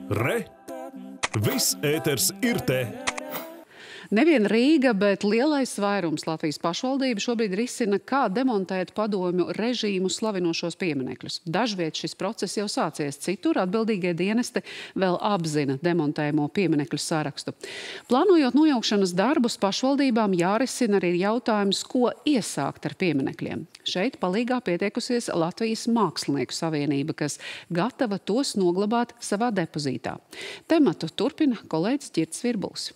Re! Viss ēters ir te! Nevien Rīga, bet lielais vairums Latvijas pašvaldību šobrīd risina, kā demontēt padomju režīmu slavinošos pieminekļus. Dažviet šis process jau sācies, citur atbildīgie dienesti vēl apzina demontējumu pieminekļu sarakstu. Plānojot nojaukšanas darbus, pašvaldībām jārisina arī jautājums, ko iesākt ar pieminekļiem. Šeit palīgā pieteikusies Latvijas Mākslinieku savienība, kas gatava tos noglabāt savā depozītā. Tematu turpina kolēģis Ģirds Virbuls.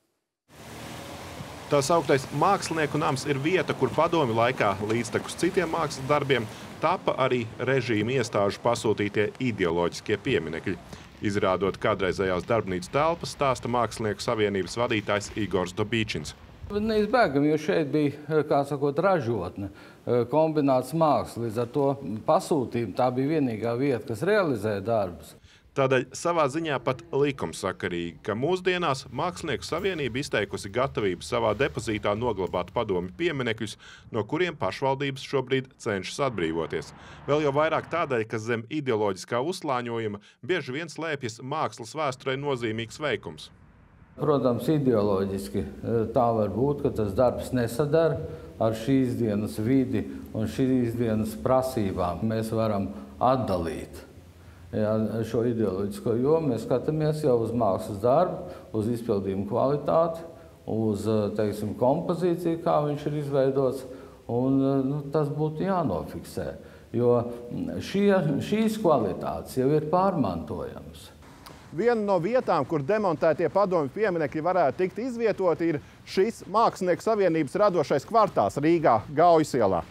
Tā sauktais Mākslinieku nams ir vieta, kur padomju laikā līdztekus citiem mākslas darbiem tapa arī režīma iestāžu pasūtītie ideoloģiskie pieminekļi. Izrādot kādreizējās darbnīcas telpas, stāsta Mākslinieku savienības vadītājs Igors Dobīčins. Neizbēgami, jo šeit bija, kā sakot, ražotne, kombināts mākslas, līdz ar to pasūtījumu tā bija vienīgā vieta, kas realizēja darbus. Tādēļ savā ziņā pat likumsakarīgi, ka mūsdienās Mākslinieku savienība izteikusi gatavību savā depozītā noglabāt padomju pieminekļus, no kuriem pašvaldības šobrīd cenšas atbrīvoties. Vēl jau vairāk tādēļ, ka zem ideoloģiskā uzslāņojuma bieži vien slēpjas mākslas vēsturē nozīmīgs veikums. Protams, ideoloģiski tā var būt, ka tas darbs nesadara ar šīs dienas vidi un šīs dienas prasībām. Mēs varam atdalīt. Šo ideoloģisko jomu mēs skatāmies jau uz mākslas darbu, uz izpildījumu kvalitāti, uz, teiksim, kompozīciju, kā viņš ir izveidots, un tas būtu jānofiksē, jo šīs kvalitātes jau ir pārmantojamas. Viena no vietām, kur demontētie padomju pieminekļi varētu tikt izvietoti, ir šis Mākslinieku savienības radošais kvartāls Rīgā, Gaujas ielā.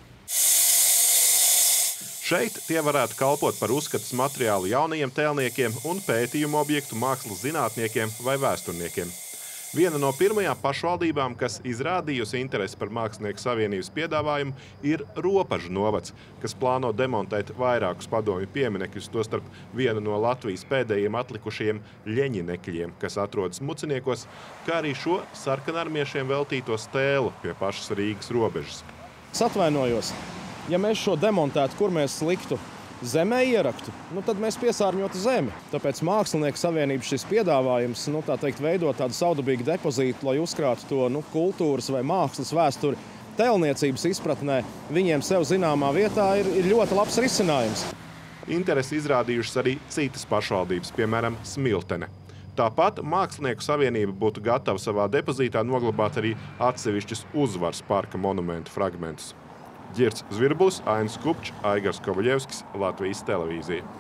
Šeit tie varētu kalpot par uzskates materiālu jaunajiem tēlniekiem un pētījumu objektu mākslas zinātniekiem vai vēsturniekiem. Viena no pirmajām pašvaldībām, kas izrādījusi interesi par Mākslinieku savienības piedāvājumu, ir Ropažu novads, kas plāno demontēt vairākus padomju pieminekļus, tostarp vienu no Latvijas pēdējiem atlikušajiem ļeņinekļiem, kas atrodas Muciniekos, kā arī šo sarkanarmiešiem veltīto stēlu pie pašas Rīgas robežas. Es atvainojos. Ja mēs šo demontētu, kur mēs liktu zemē ieraktu, tad mēs piesārņotu zemi. Tāpēc Mākslinieku savienības šis piedāvājums, tā teikt, veidot tādu saudabīgu depozītu, lai uzkrātu to kultūras vai mākslas vēsturi tēlniecības izpratnē, viņiem sev zināmā vietā ir ļoti labs risinājums. Interesi izrādījušas arī citas pašvaldības, piemēram, Smiltene. Tāpat Mākslinieku savienība būtu gatava savā depozītā noglabāt arī atsevišķus Uzvaras parka monumentu fragmentus. Ģirds Virbulis, Ainis Kupčs, Aigars Kovaļevskis, Latvijas televīzija.